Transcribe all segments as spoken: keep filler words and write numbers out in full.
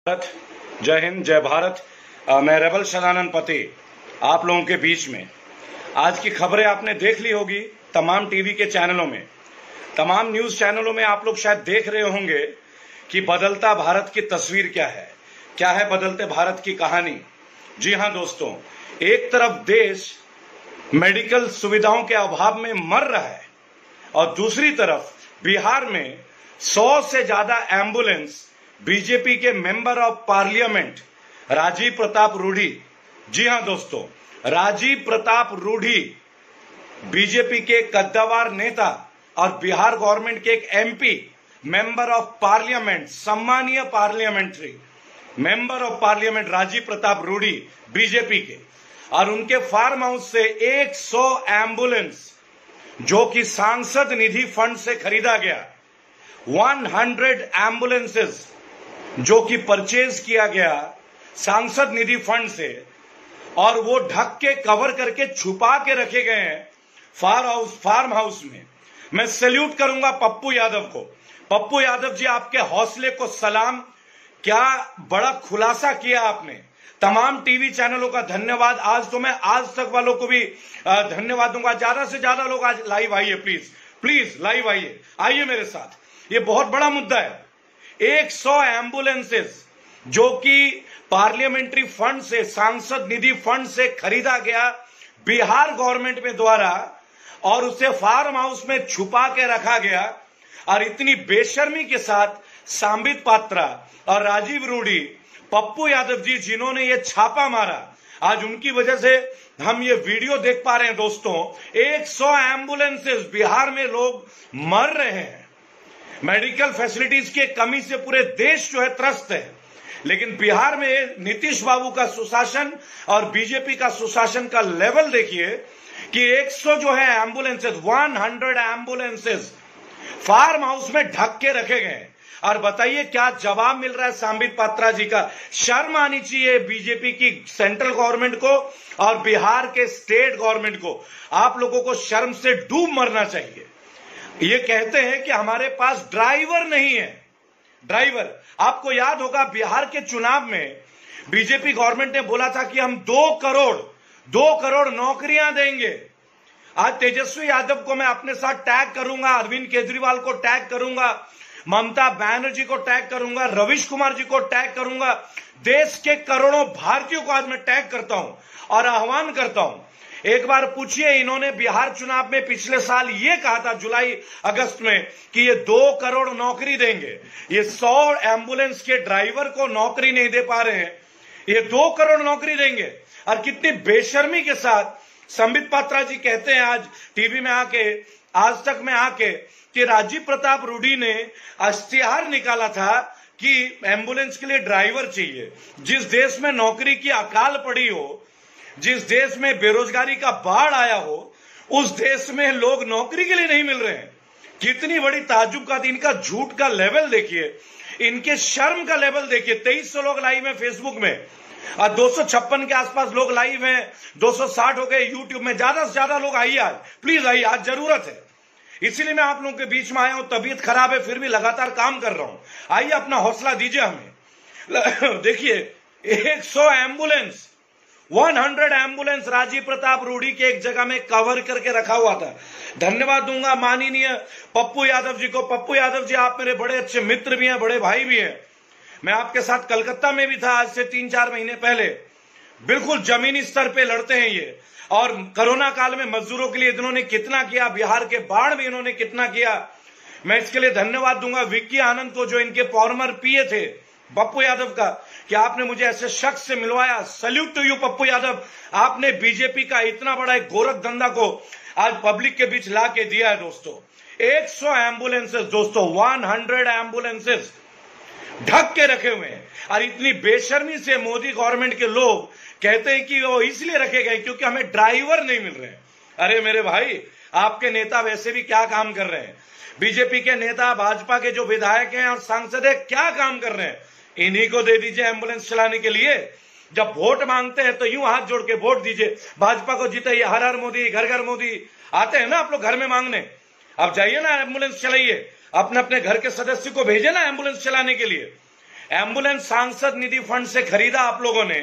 भारत, जय हिंद, जय भारत। आ, मैं रेबल सदानंद पति आप लोगों के बीच में। आज की खबरें आपने देख ली होगी तमाम टीवी के चैनलों में, तमाम न्यूज चैनलों में। आप लोग शायद देख रहे होंगे कि बदलता भारत की तस्वीर क्या है, क्या है बदलते भारत की कहानी। जी हां दोस्तों, एक तरफ देश मेडिकल सुविधाओं के अभाव में मर रहा है और दूसरी तरफ बिहार में सौ से ज्यादा एम्बुलेंस बीजेपी के member of parliament Rajiv Pratap Rudy, जी हां दोस्तों, राजीव प्रताप रूढ़ी बीजेपी के कद्दावर नेता और बिहार गवर्नमेंट के एक एमपी, मेंबर ऑफ पार्लियामेंट, सम्मानीय parliamentary member of parliament Rajiv Pratap Rudy BJP के, और उनके फार्म हाउस से सौ एम्बुलेंस जो कि सांसद निधि फंड से खरीदा गया, सौ एम्बुलेंसेस जो कि परचेज किया गया सांसद निधि फंड से, और वो ढक के कवर करके छुपा के रखे गए हैं फार्म हाउस फार्म हाउस में। मैं सैल्यूट करूंगा पप्पू यादव को। पप्पू यादव जी, आपके हौसले को सलाम। क्या बड़ा खुलासा किया आपने। तमाम टीवी चैनलों का धन्यवाद। आज तो मैं आज तक वालों को भी धन्यवाद दूंगा। ज्यादा से ज्यादा लोग आज लाइव आइए, प्लीज प्लीज लाइव आइए, आइए मेरे साथ। ये बहुत बड़ा मुद्दा है। सौ एम्बुलेंसेस जो कि पार्लियामेंट्री फंड से, सांसद निधि फंड से खरीदा गया बिहार गवर्नमेंट में द्वारा, और उसे फार्म हाउस में छुपा के रखा गया। और इतनी बेशर्मी के साथ सांबित पात्रा और राजीव रूढ़ी, पप्पू यादव जी जिन्होंने ये छापा मारा, आज उनकी वजह से हम ये वीडियो देख पा रहे हैं दोस्तों। सौ एम्बुलेंसेस, बिहार में लोग मर रहे हैं। मेडिकल फैसिलिटीज की कमी से पूरे देश जो है त्रस्त है, लेकिन बिहार में नीतीश बाबू का सुशासन और बीजेपी का सुशासन का लेवल देखिए कि सौ जो है एम्बुलेंसेस, सौ एम्बुलेंसेस फार्म हाउस में ढक के रखे गए। और बताइए क्या जवाब मिल रहा है सांबित पात्रा जी का। शर्म आनी चाहिए बीजेपी की सेंट्रल गवर्नमेंट को और बिहार के स्टेट गवर्नमेंट को। आप लोगों को शर्म से डूब मरना चाहिए। ये कहते हैं कि हमारे पास ड्राइवर नहीं है। ड्राइवर, आपको याद होगा बिहार के चुनाव में बीजेपी गवर्नमेंट ने बोला था कि हम दो करोड़ दो करोड़ नौकरियां देंगे। आज तेजस्वी यादव को मैं अपने साथ टैग करूंगा, अरविंद केजरीवाल को टैग करूंगा, ममता बनर्जी को टैग करूंगा, रविश कुमार जी को टैग करूंगा, देश के करोड़ों भारतीयों को आज मैं टैग करता हूं और आह्वान करता हूं। एक बार पूछिए, इन्होंने बिहार चुनाव में पिछले साल ये कहा था जुलाई अगस्त में कि ये दो करोड़ नौकरी देंगे। ये सौ एम्बुलेंस के ड्राइवर को नौकरी नहीं दे पा रहे हैं, ये दो करोड़ नौकरी देंगे। और कितनी बेशर्मी के साथ संबित पात्रा जी कहते हैं आज टीवी में आके, आज तक में आके, कि राजीव प्रताप रूढ़ी ने इश्तिहार निकाला था कि एम्बुलेंस के लिए ड्राइवर चाहिए। जिस देश में नौकरी की अकाल पड़ी हो, जिस देश में बेरोजगारी का बाढ़ आया हो, उस देश में लोग नौकरी के लिए नहीं मिल रहे हैं। कितनी बड़ी ताज्जुब का दिन। इनका झूठ का लेवल देखिए, इनके शर्म का लेवल देखिए। तेईस सौ लोग लाइव हैं फेसबुक में और दो सौ छप्पन के आसपास लोग लाइव हैं, दो सौ साठ हो गए यूट्यूब में। ज्यादा से ज्यादा लोग आइए आज, प्लीज आइए, आज जरूरत है। इसीलिए मैं आप लोगों के बीच में आया हूं। तबीयत खराब है फिर भी लगातार काम कर रहा हूं। आइए, अपना हौसला दीजिए हमें। देखिए, सौ एम्बुलेंस, सौ एम्बुलेंस राजीव प्रताप रूढ़ी के एक जगह में कवर करके रखा हुआ था। धन्यवाद दूंगा माननीय पप्पू यादव जी को। पप्पू यादव जी, आप मेरे बड़े अच्छे मित्र भी हैं, बड़े भाई भी हैं। मैं आपके साथ कलकत्ता में भी था आज से तीन चार महीने पहले। बिल्कुल जमीनी स्तर पे लड़ते हैं ये। और कोरोना काल में मजदूरों के लिए इन्होंने कितना किया, बिहार के बाढ़ में इन्होंने कितना किया। मैं इसके लिए धन्यवाद दूंगा विक्की आनंद को, जो इनके फॉर्मर पीए थे पप्पू यादव का, कि आपने मुझे ऐसे शख्स से मिलवाया। Salute to you Pappu Yadav. आपने बीजेपी का इतना बड़ा एक गोरख धंधा को आज पब्लिक के बीच ला के दिया है दोस्तों। सौ एम्बुलेंसेस दोस्तों, सौ एम्बुलेंसेस ढक के रखे हुए हैं। और इतनी बेशर्मी से मोदी गवर्नमेंट के लोग कहते हैं कि वो इसलिए रखे गए क्योंकि हमें ड्राइवर नहीं मिल रहे हैं। अरे मेरे भाई, आपके नेता वैसे भी क्या काम कर रहे हैं। बीजेपी के नेता, भाजपा के जो विधायक हैं और सांसद है, क्या काम कर रहे हैं। इन्हीं को दे दीजिए एम्बुलेंस चलाने के लिए। जब वोट मांगते हैं तो यूं हाथ जोड़ के वोट दीजिए, भाजपा को जिताइए, हर हर मोदी, घर घर मोदी। आते हैं ना आप लोग घर में मांगने, अब जाइए ना एम्बुलेंस चलाइए, अपने अपने घर के सदस्य को भेजे ना एम्बुलेंस चलाने के लिए। एम्बुलेंस सांसद निधि फंड से खरीदा आप लोगों ने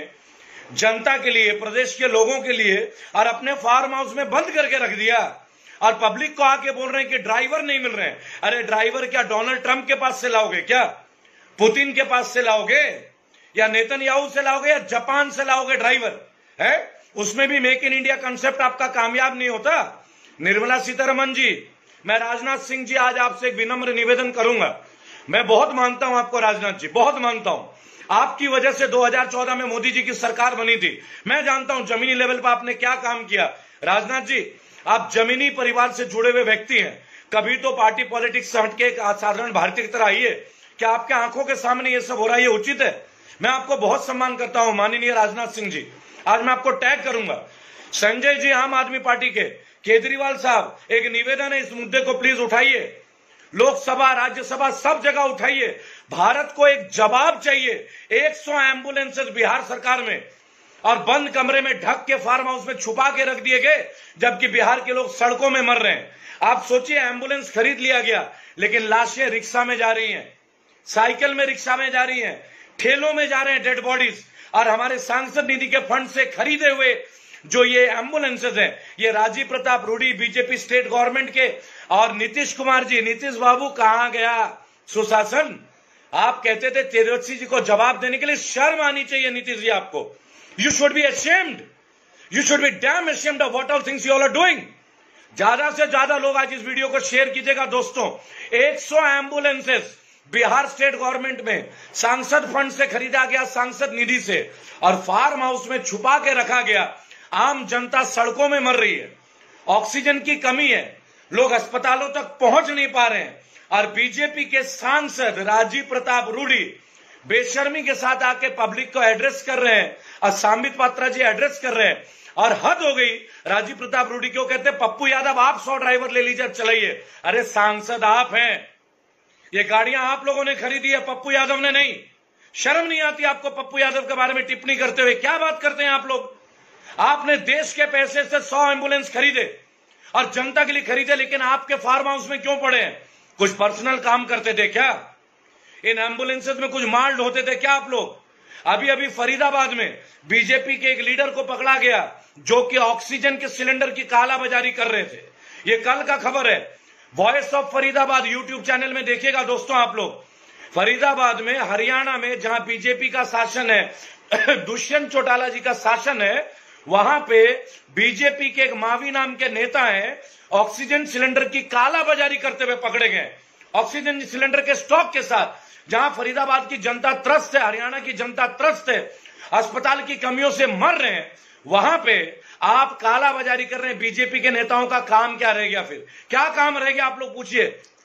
जनता के लिए, प्रदेश के लोगों के लिए, और अपने फार्म हाउस में बंद करके रख दिया। और पब्लिक को आके बोल रहे हैं कि ड्राइवर नहीं मिल रहे हैं। अरे ड्राइवर क्या डोनाल्ड ट्रंप के पास से लाओगे, क्या पुतिन के पास से लाओगे, या नेतन्याहू से लाओगे, या जापान से लाओगे ड्राइवर है? उसमें भी मेक इन इंडिया कंसेप्ट आपका कामयाब नहीं होता। निर्मला सीतारमण जी, मैं राजनाथ सिंह जी आज आपसे एक विनम्र निवेदन करूंगा। मैं बहुत मानता हूं आपको राजनाथ जी, बहुत मानता हूं। आपकी वजह से दो हज़ार चौदह में मोदी जी की सरकार बनी थी। मैं जानता हूं जमीनी लेवल पर आपने क्या काम किया। राजनाथ जी, आप जमीनी परिवार से जुड़े हुए व्यक्ति हैं, कभी तो पार्टी पॉलिटिक्स से हटके एक साधारण भारतीय की तरह आइए। क्या आपके आंखों के सामने ये सब हो रहा है, ये उचित है? मैं आपको बहुत सम्मान करता हूं माननीय राजनाथ सिंह जी। आज मैं आपको टैग करूंगा। संजय जी आम आदमी पार्टी के, केजरीवाल साहब, एक निवेदन है, इस मुद्दे को प्लीज उठाइए। लोकसभा, राज्यसभा, सब जगह उठाइए। भारत को एक जवाब चाहिए। सौ एम्बुलेंसेस बिहार सरकार में और बंद कमरे में ढक के फार्म हाउस में छुपा के रख दिए गए, जबकि बिहार के लोग सड़कों में मर रहे हैं। आप सोचिए, एम्बुलेंस खरीद लिया गया, लेकिन लाशें रिक्शा में जा रही हैं, साइकिल में रिक्शा में जा रही हैं, ठेलों में जा रहे हैं डेड बॉडीज। और हमारे सांसद निधि के फंड से खरीदे हुए जो ये एम्बुलेंसेस हैं, ये Rajiv Pratap Rudy, BJP state government के, और नीतीश कुमार जी, नीतीश बाबू कहां गया सुशासन? आप कहते थे तेजस्वी जी को जवाब देने के लिए। शर्म आनी चाहिए नीतीश जी आपको। You should be ashamed, you should be damn ashamed of what all things you all are doing. ज्यादा से ज्यादा लोग आज इस वीडियो को शेयर कीजिएगा दोस्तों। सौ एम्बुलेंसेस बिहार स्टेट गवर्नमेंट में सांसद फंड से खरीदा गया, सांसद निधि से, और फार्म हाउस में छुपा के रखा गया। आम जनता सड़कों में मर रही है, ऑक्सीजन की कमी है, लोग अस्पतालों तक पहुंच नहीं पा रहे हैं। और बीजेपी के सांसद राजीव प्रताप रूडी बेशर्मी के साथ आके पब्लिक को एड्रेस कर रहे हैं, और संबित पात्रा जी एड्रेस कर रहे हैं। और हद हो गई। राजीव प्रताप रूडी क्यों कहते हैं, पप्पू यादव आप सौ ड्राइवर ले लीजिए, चलाइए। अरे सांसद आप हैं, ये गाड़ियां आप लोगों ने खरीदी है, पप्पू यादव ने नहीं। शर्म नहीं आती आपको पप्पू यादव के बारे में टिप्पणी करते हुए? क्या बात करते हैं आप लोग? आपने देश के पैसे से सौ एम्बुलेंस खरीदे और जनता के लिए खरीदे, लेकिन आपके फार्म हाउस में क्यों पड़े हैं? कुछ पर्सनल काम करते थे क्या? इन एम्बुलेंसेस में कुछ माल ढोते थे क्या आप लोग? अभी अभी फरीदाबाद में बीजेपी के एक लीडर को पकड़ा गया, जो कि ऑक्सीजन के सिलेंडर की कालाबाजारी कर रहे थे। ये कल का खबर है, voice of Faridabad YouTube channel में देखिएगा दोस्तों आप लोग। फरीदाबाद में, हरियाणा में, जहां बीजेपी का शासन है, दुष्यंत चौटाला जी का शासन है, वहां पे बीजेपी के एक मावी नाम के नेता हैं, ऑक्सीजन सिलेंडर की कालाबाजारी करते हुए पकड़े गए। ऑक्सीजन सिलेंडर के स्टॉक के साथ, जहां फरीदाबाद की जनता त्रस्त है, हरियाणा की जनता त्रस्त है, अस्पताल की कमियों से मर रहे हैं, वहां पे आप कालाबाजारी कर रहे हैं। बीजेपी के नेताओं का काम क्या रह गया? फिर क्या काम रह गया आप लोग पूछिए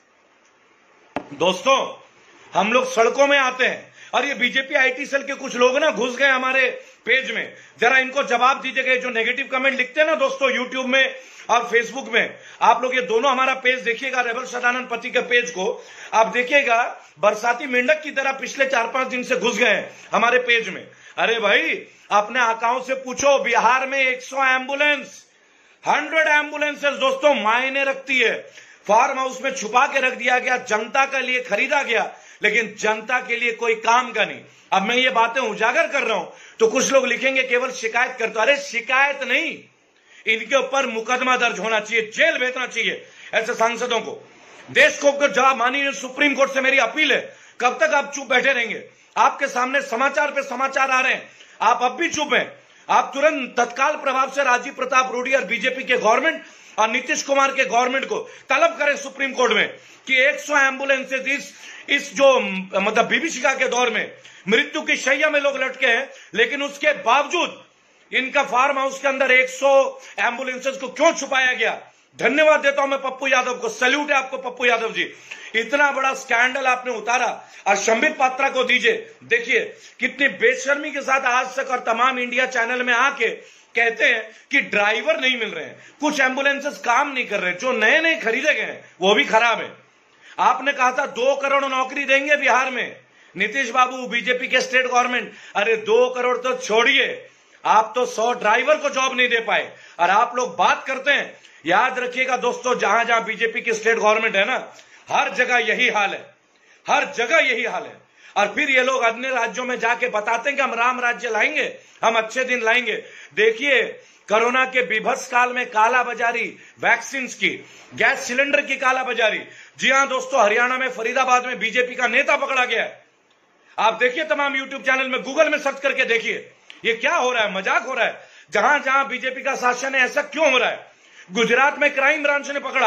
दोस्तों। हम लोग सड़कों में आते हैं, और ये बीजेपी आईटी सेल के कुछ लोग ना घुस गए हमारे पेज में। जरा इनको जवाब दीजिएगा। जो नेगेटिव कमेंट लिखते हैं ना दोस्तों यूट्यूब में और फेसबुक में, आप लोग ये दोनों हमारा पेज देखिएगा, रेबल सदानंद पति के पेज को आप देखिएगा। बरसाती मेंढक की तरह पिछले चार पांच दिन से घुस गए हैं हमारे पेज में। अरे भाई, अपने आकाओं से पूछो, बिहार में सौ एम्बुलेंस, सौ एम्बुलेंसेस दोस्तों मायने रखती है। फार्म हाउस में छुपा के रख दिया गया, जनता के लिए खरीदा गया, लेकिन जनता के लिए कोई काम का नहीं। अब मैं ये बातें उजागर कर रहा हूं तो कुछ लोग लिखेंगे केवल शिकायत करते। अरे शिकायत नहीं, इनके ऊपर मुकदमा दर्ज होना चाहिए, जेल भेजना चाहिए ऐसे सांसदों को। देश को जवाब मानिए। सुप्रीम कोर्ट से मेरी अपील है, कब तक आप चुप बैठे रहेंगे? आपके सामने समाचार पे समाचार आ रहे हैं, आप अब भी चुप हैं। आप तुरंत तत्काल प्रभाव से राजीव प्रताप रूडी और बीजेपी के गवर्नमेंट और नीतीश कुमार के गवर्नमेंट को तलब करें सुप्रीम कोर्ट में कि सौ एम्बुलेंसेज इस इस जो मतलब विभीषिका के दौर में मृत्यु की शैया में लोग लटके हैं, लेकिन उसके बावजूद इनका फार्म हाउस के अंदर सौ एम्बुलेंसेज को क्यों छुपाया गया? धन्यवाद देता हूं मैं पप्पू यादव को, सैल्यूट है आपको पप्पू यादव जी। इतना बड़ा स्कैंडल आपने उतारा और संबित पात्रा को दीजिए। देखिए कितनी बेशर्मी के साथ आज तक और तमाम इंडिया चैनल में आके कहते हैं कि ड्राइवर नहीं मिल रहे हैं, कुछ एम्बुलेंसेस काम नहीं कर रहे, जो नए नए खरीदे गए हैं वो भी खराब है। आपने कहा था दो करोड़ नौकरी देंगे बिहार में, नीतीश बाबू बीजेपी के स्टेट गवर्नमेंट। अरे दो करोड़ तो छोड़िए, आप तो सौ ड्राइवर को जॉब नहीं दे पाए, और आप लोग बात करते हैं। याद रखिएगा दोस्तों, जहां जहां बीजेपी की स्टेट गवर्नमेंट है ना, हर जगह यही हाल है, हर जगह यही हाल है। और फिर ये लोग अन्य राज्यों में जाके बताते हैं कि हम राम राज्य लाएंगे, हम अच्छे दिन लाएंगे। देखिए, कोरोना के विभत्स काल में काला बाजारी, वैक्सीन की, गैस सिलेंडर की काला बाजारी। जी हां दोस्तों, हरियाणा में फरीदाबाद में बीजेपी का नेता पकड़ा गया है। आप देखिए, तमाम यूट्यूब चैनल में, गूगल में सर्च करके देखिए, ये क्या हो रहा है, मजाक हो रहा है। जहां जहां बीजेपी का शासन है, ऐसा क्यों हो रहा है? गुजरात में क्राइम ब्रांच ने पकड़ा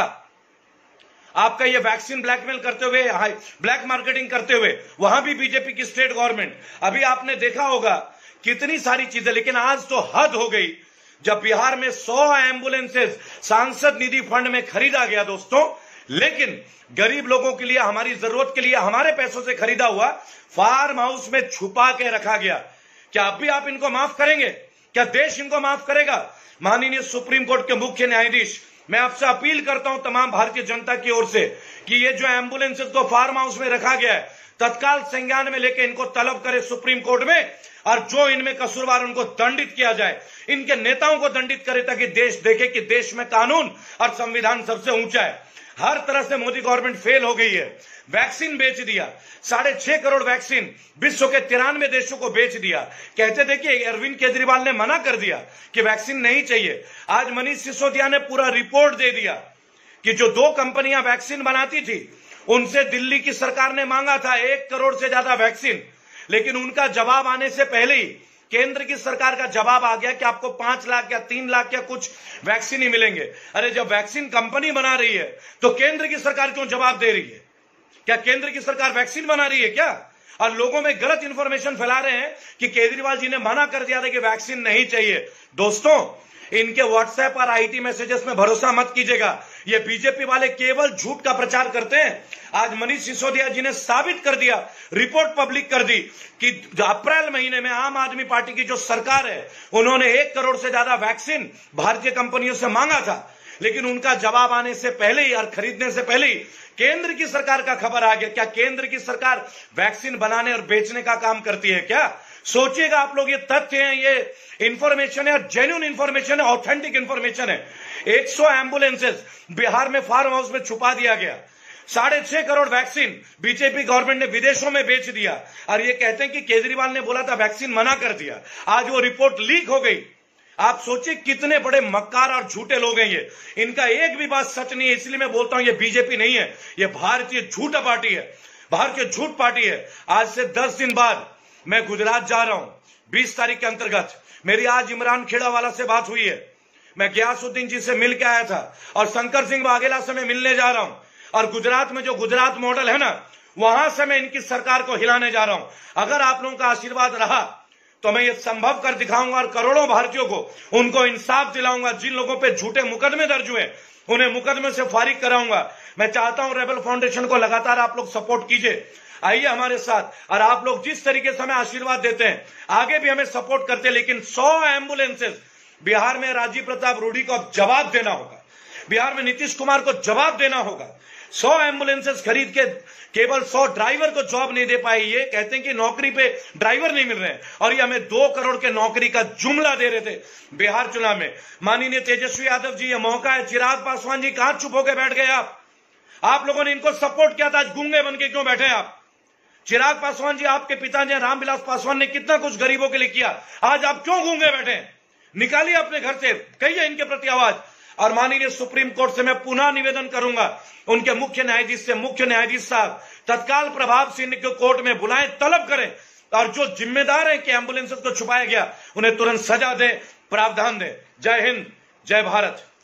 आपका ये वैक्सीन ब्लैकमेल करते हुए, ब्लैक मार्केटिंग करते हुए, वहां भी बीजेपी की स्टेट गवर्नमेंट। अभी आपने देखा होगा कितनी सारी चीजें, लेकिन आज तो हद हो गई जब बिहार में सौ एम्बुलेंसेस सांसद निधि फंड में खरीदा गया दोस्तों, लेकिन गरीब लोगों के लिए, हमारी जरूरत के लिए हमारे पैसों से खरीदा हुआ फार्म हाउस में छुपा के रखा गया। क्या अब भी आप इनको माफ करेंगे? क्या देश इनको माफ करेगा? माननीय सुप्रीम कोर्ट के मुख्य न्यायाधीश, मैं आपसे अपील करता हूं तमाम भारतीय जनता की ओर से कि ये जो एम्बुलेंसेस को फार्म हाउस में रखा गया है, तत्काल संज्ञान में लेकर इनको तलब करे सुप्रीम कोर्ट में, और जो इनमें कसूरवार उनको दंडित किया जाए, इनके नेताओं को दंडित करे, ताकि देश देखे कि देश में कानून और संविधान सबसे ऊंचा है। हर तरह से मोदी गवर्नमेंट फेल हो गई है। वैक्सीन बेच दिया, साढ़े छह करोड़ वैक्सीन विश्व के तिरानवे देशों को बेच दिया। कहते देखिए, अरविंद केजरीवाल ने मना कर दिया कि वैक्सीन नहीं चाहिए। आज मनीष सिसोदिया ने पूरा रिपोर्ट दे दिया कि जो दो कंपनियां वैक्सीन बनाती थी, उनसे दिल्ली की सरकार ने मांगा था एक करोड़ से ज्यादा वैक्सीन, लेकिन उनका जवाब आने से पहले ही केंद्र की सरकार का जवाब आ गया कि आपको पांच लाख या तीन लाख या कुछ वैक्सीन ही मिलेंगे। अरे, जब वैक्सीन कंपनी बना रही है तो केंद्र की सरकार क्यों जवाब दे रही है? क्या केंद्र की सरकार वैक्सीन बना रही है क्या? और लोगों में गलत इंफॉर्मेशन फैला रहे हैं कि केजरीवाल जी ने मना कर दिया था कि वैक्सीन नहीं चाहिए। दोस्तों, इनके व्हाट्सएप और आईटी मैसेजेस में भरोसा मत कीजिएगा। ये बीजेपी वाले केवल झूठ का प्रचार करते हैं। आज मनीष सिसोदिया जी ने साबित कर दिया, रिपोर्ट पब्लिक कर दी कि अप्रैल महीने में आम आदमी पार्टी की जो सरकार है, उन्होंने एक करोड़ से ज्यादा वैक्सीन भारतीय कंपनियों से मांगा था, लेकिन उनका जवाब आने से पहले ही और खरीदने से पहले ही केंद्र की सरकार का खबर आ गया। क्या केंद्र की सरकार वैक्सीन बनाने और बेचने का काम करती है क्या? सोचिएगा आप लोग, ये तथ्य हैं, ये इंफॉर्मेशन है, जेन्युइन इंफॉर्मेशन है, ऑथेंटिक इंफॉर्मेशन है। सौ एम्बुलेंसेस बिहार में फार्म हाउस में छुपा दिया गया। साढ़े छह करोड़ वैक्सीन बीजेपी गवर्नमेंट ने विदेशों में बेच दिया, और ये कहते हैं कि केजरीवाल ने बोला था, वैक्सीन मना कर दिया। आज वो रिपोर्ट लीक हो गई। आप सोचिए कितने बड़े मक्कार और झूठे लोग हैं ये। इनका एक भी बात सच नहीं है। इसलिए मैं बोलता हूं, ये बीजेपी नहीं है, ये भारतीय झूठा पार्टी है, भारतीय झूठ पार्टी है। आज से दस दिन बाद मैं गुजरात जा रहा हूं, बीस तारीख के अंतर्गत। मेरी आज इमरान खेड़ावाला से बात हुई है। मैं गयासुद्दीन जी से मिल के आया था, और शंकर सिंह वाघेला से मैं मिलने जा रहा हूं। और गुजरात में जो गुजरात मॉडल है ना, वहां से मैं इनकी सरकार को हिलाने जा रहा हूं। अगर आप लोगों का आशीर्वाद रहा तो मैं ये संभव कर दिखाऊंगा, और करोड़ों भारतीयों को उनको इंसाफ दिलाऊंगा। जिन लोगों पे झूठे मुकदमे दर्ज हुए, उन्हें मुकदमे से फारिग कराऊंगा। मैं चाहता हूं रेबल फाउंडेशन को लगातार आप लोग सपोर्ट कीजिए, आइए हमारे साथ। और आप लोग जिस तरीके से हमें आशीर्वाद देते हैं, आगे भी हमें सपोर्ट करते हैं। लेकिन सौ एम्बुलेंसेस बिहार में राजीव प्रताप रूडी को अब जवाब देना होगा, बिहार में नीतीश कुमार को जवाब देना होगा। सौ एम्बुलेंसेस खरीद के केवल सौ ड्राइवर को जॉब नहीं दे पाए। ये कहते हैं कि नौकरी पे ड्राइवर नहीं मिल रहे हैं, और ये हमें दो करोड़ के नौकरी का जुमला दे रहे थे बिहार चुनाव में। माननीय तेजस्वी यादव जी, ये मौका है। चिराग पासवान जी, कहां चुप होकर बैठ गए आप? आप लोगों ने इनको सपोर्ट किया था, आज गूंगे बन के क्यों बैठे आप? चिराग पासवान जी, आपके पिताजी रामविलास पासवान ने कितना कुछ गरीबों के लिए किया, आज आप क्यों गूंगे बैठे? निकालिए अपने घर से, कहिए इनके प्रति आवाज। और माननीय सुप्रीम कोर्ट से मैं पुनः निवेदन करूंगा, उनके मुख्य न्यायाधीश से, मुख्य न्यायाधीश साहब तत्काल प्रभाव से इनको कोर्ट में बुलाएं, तलब करें, और जो जिम्मेदार है कि एम्बुलेंसेस को छुपाया गया, उन्हें तुरंत सजा दे, प्रावधान दे। जय हिंद, जय भारत।